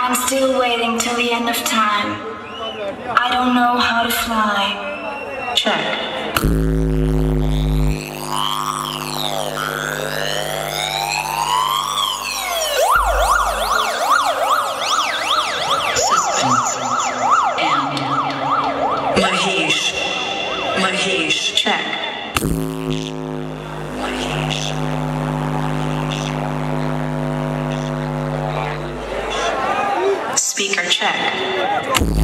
I'm still waiting till the end of time. I don't know how to fly. Check. Suspense. And Mahesh, check. Speaker check.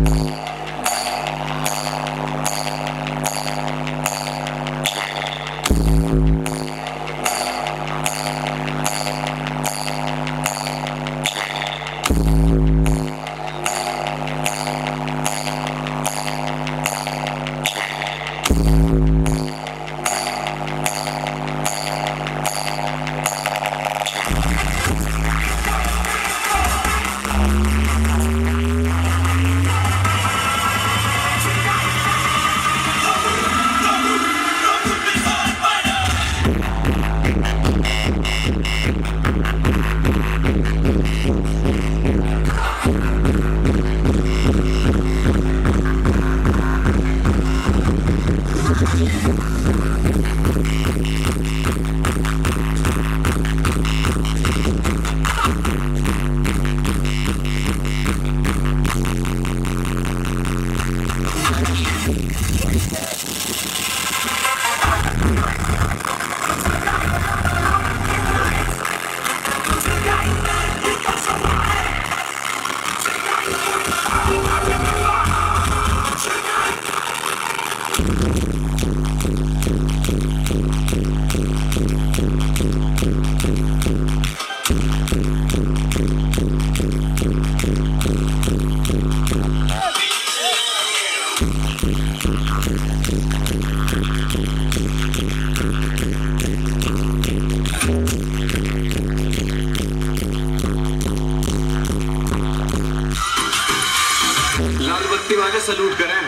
लाल बत्ती वाले salute करें,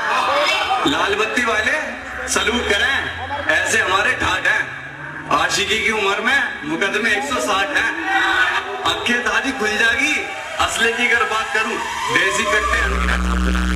लाल बत्ती वाले salute करें। ऐसे हमारे ठाट हैं। आशिकी की उम्र में मुकदमे 160 हैं। आंखें ताजी खुल जाएगी। असले की अगर बात करूं, देसी कट्टे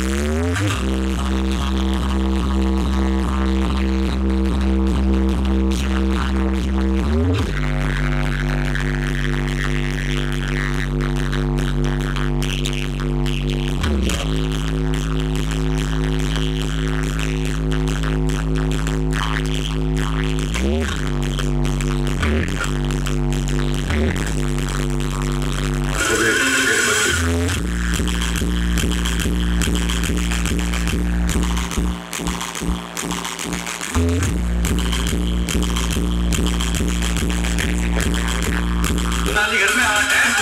घर में आठ है।